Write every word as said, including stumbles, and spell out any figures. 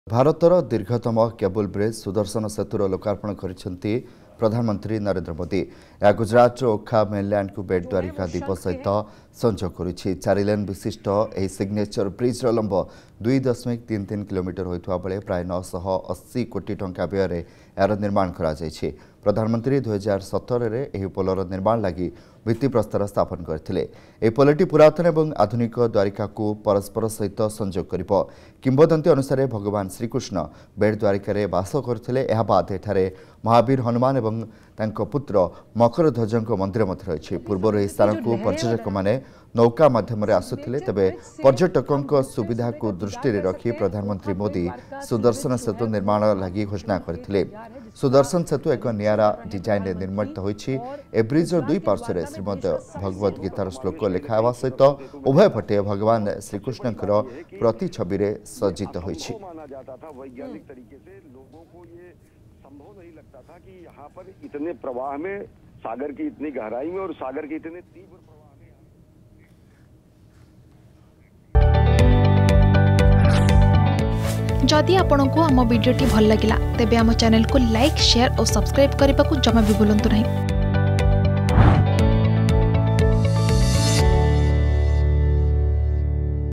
भारतर दीर्घतम cable bridge Sudarshan सेतुर लोकार्पण करिसेंती प्रधानमंत्री नरेंद्र मोदी। यह गुजरात ओखा मेनलैंड को बेट द्वारिका द्वीप सहित संजोग करुछि। चार लेन विशिष्ट यह सिग्नेचर ब्रिज लंब दुई दशमिक तीन तीन किलोमीटर होता बेले प्राय नौश अस्सी कोटी टंका व्यय यार निर्माण करा जायछि। प्रधानमंत्री दुई हजार सतर में पोलर निर्माण लगी भित्तिप्रस्तर स्थापन करथिले। ए पोलटी पुरातन एवं आधुनिक द्वारिका को परस्पर सहित संजोग करिब। किंवदंती अनुसार भगवान श्रीकृष्ण बेट द्वारिका बास करथिले। एहा बाद एठारे महावीर हनुमान एवं तांको पुत्र मकरध्वजଙ୍କ मंदिर मध्य रही। पूर्व यह स्थान को पर्यटक माने नौका माध्यम आसुथिले। तेबे पर्यटकों सुविधा को दृष्टि रखी प्रधानमंत्री मोदी सुदर्शन सेतु निर्माण लगी घोषणा करथिले। सुदर्शन सेतु एक नियारा डिजाइन निर्मित होइछि। ए ब्रिज दुई पार्श्व श्रीमद भगवद गीतार श्लोक लिखावा सहित उभय पटे भगवान श्रीकृष्ण प्रतिछवि सज्जित होइछि। वैज्ञानिक तरीके से लोगों को ये संभव नहीं लगता था कि यहाँ पर इतने प्रवाह में, सागर की इतनी गहराई में और सागर के इतने तीव्र प्रवाह में। जदि आपंक आम भिडी भल लगा तेब आम चैनल को लाइक, शेयर और सब्सक्राइब करने को जमा भी भूलु नहीं।